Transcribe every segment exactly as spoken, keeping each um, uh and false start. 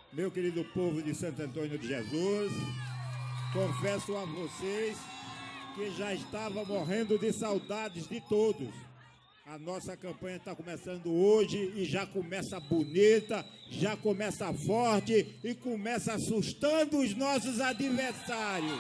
meu querido povo de Santo Antônio de Jesus, confesso a vocês que já estava morrendo de saudades de todos. A nossa campanha está começando hoje e já começa bonita, já começa forte e começa assustando os nossos adversários.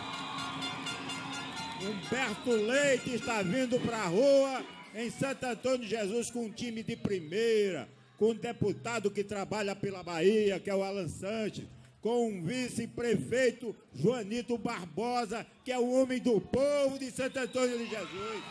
Humberto Leite está vindo para a rua em Santo Antônio de Jesus com um time de primeira, com um deputado que trabalha pela Bahia, que é o Alan Sanches, com um vice-prefeito, Joanito Barbosa, que é o homem do povo de Santo Antônio de Jesus.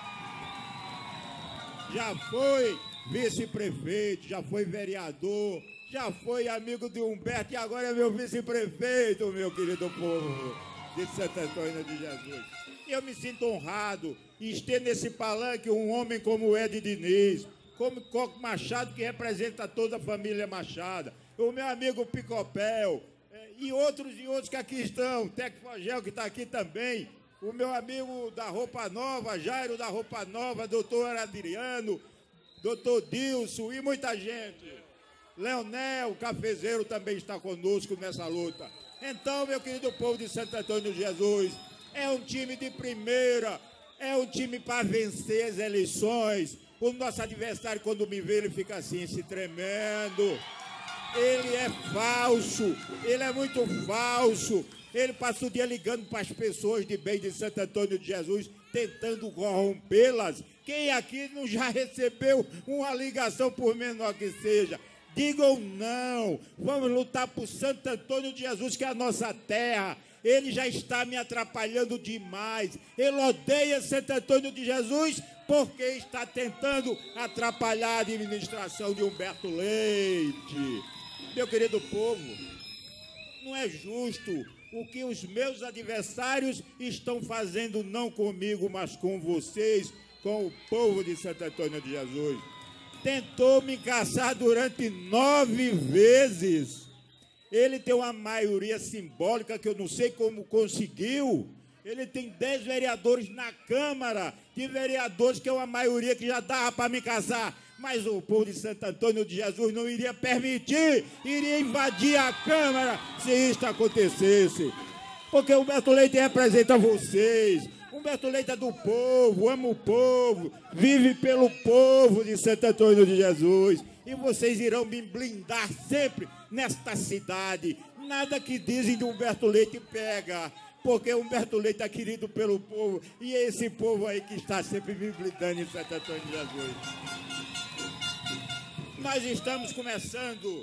Já foi vice-prefeito, já foi vereador, já foi amigo de Humberto e agora é meu vice-prefeito, meu querido povo de Santo Antônio de Jesus. E eu me sinto honrado em ter nesse palanque um homem como o Ed Diniz, como Coco Machado, que representa toda a família Machado, o meu amigo Picopel, e outros e outros que aqui estão, Teco Fogel, que está aqui também, o meu amigo da Roupa Nova, Jairo da Roupa Nova, doutor Adriano, doutor Dilson e muita gente. Leonel, cafezeiro, também está conosco nessa luta. Então, meu querido povo de Santo Antônio de Jesus, é um time de primeira, é um time para vencer as eleições. O nosso adversário, quando me vê, ele fica assim, se tremendo. Ele é falso, ele é muito falso. Ele passa o dia ligando para as pessoas de bem de Santo Antônio de Jesus, tentando corrompê-las. Quem aqui não já recebeu uma ligação, por menor que seja? Digam não, vamos lutar por Santo Antônio de Jesus, que é a nossa terra. Ele já está me atrapalhando demais. Ele odeia Santo Antônio de Jesus porque está tentando atrapalhar a administração de Humberto Leite. Meu querido povo, não é justo o que os meus adversários estão fazendo, não comigo, mas com vocês, com o povo de Santo Antônio de Jesus. Tentou me caçar durante nove vezes. Ele tem uma maioria simbólica que eu não sei como conseguiu. Ele tem dez vereadores na Câmara, de vereadores que é uma maioria que já dava para me caçar. Mas o povo de Santo Antônio de Jesus não iria permitir, iria invadir a Câmara se isto acontecesse. Porque Humberto Leite representa vocês. Humberto Leite é do povo, ama o povo, vive pelo povo de Santo Antônio de Jesus. E vocês irão me blindar sempre nesta cidade. Nada que dizem de Humberto Leite pega, porque Humberto Leite é querido pelo povo. E é esse povo aí que está sempre me blindando em Santo Antônio de Jesus. Nós estamos começando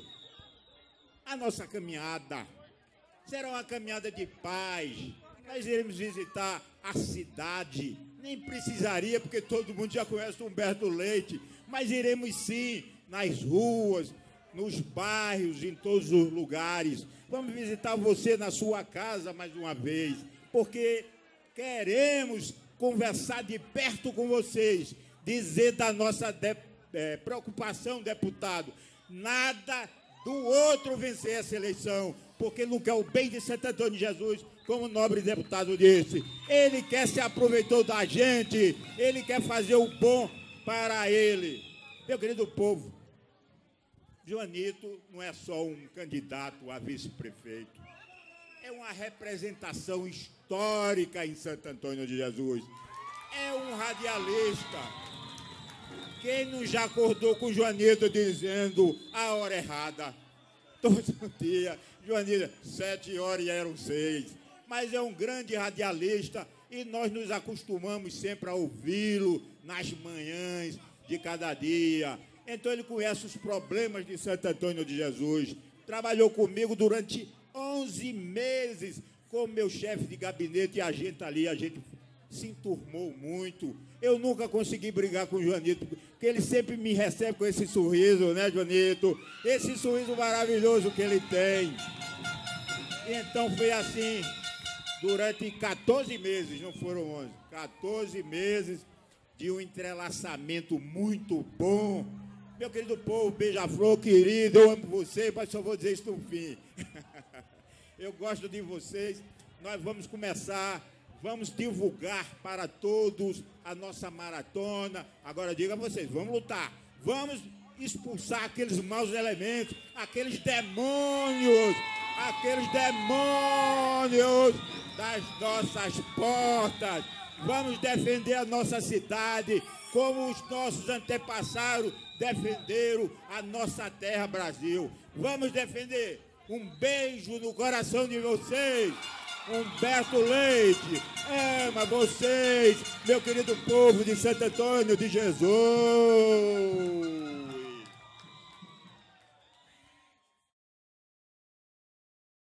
a nossa caminhada. Será uma caminhada de paz. Nós iremos visitar a cidade. Nem precisaria, porque todo mundo já conhece o Humberto Leite. Mas iremos sim, nas ruas, nos bairros, em todos os lugares. Vamos visitar você na sua casa mais uma vez. Porque queremos conversar de perto com vocês. Dizer da nossa de, é, preocupação, deputado. Nada do outro vencer essa eleição. Porque ele não quer o bem de Santo Antônio de Jesus, como o nobre deputado disse. Ele quer se aproveitar da gente, ele quer fazer o bom para ele. Meu querido povo, Joanito não é só um candidato a vice-prefeito, é uma representação histórica em Santo Antônio de Jesus. É um radialista. Quem não já acordou com o Joanito dizendo a hora errada? Todo dia, Joanito, sete horas e eram seis. Mas é um grande radialista e nós nos acostumamos sempre a ouvi-lo nas manhãs de cada dia. Então ele conhece os problemas de Santo Antônio de Jesus. Trabalhou comigo durante onze meses como meu chefe de gabinete e a gente ali, a gente se enturmou muito. Eu nunca consegui brigar com o Joanito, porque ele sempre me recebe com esse sorriso, né, Joanito? Esse sorriso maravilhoso que ele tem. Então foi assim, durante quatorze meses, não foram onze, quatorze meses de um entrelaçamento muito bom. Meu querido povo, beija-flor, querido, eu amo vocês, mas só vou dizer isso no fim. Eu gosto de vocês. Nós vamos começar, vamos divulgar para todos a nossa maratona. Agora diga a vocês, vamos lutar, vamos expulsar aqueles maus elementos, aqueles demônios aqueles demônios das nossas portas. Vamos defender a nossa cidade como os nossos antepassados defenderam a nossa terra, Brasil. Vamos defender. Um beijo no coração de vocês. Humberto Leite ama vocês, meu querido povo de Santo Antônio de Jesus.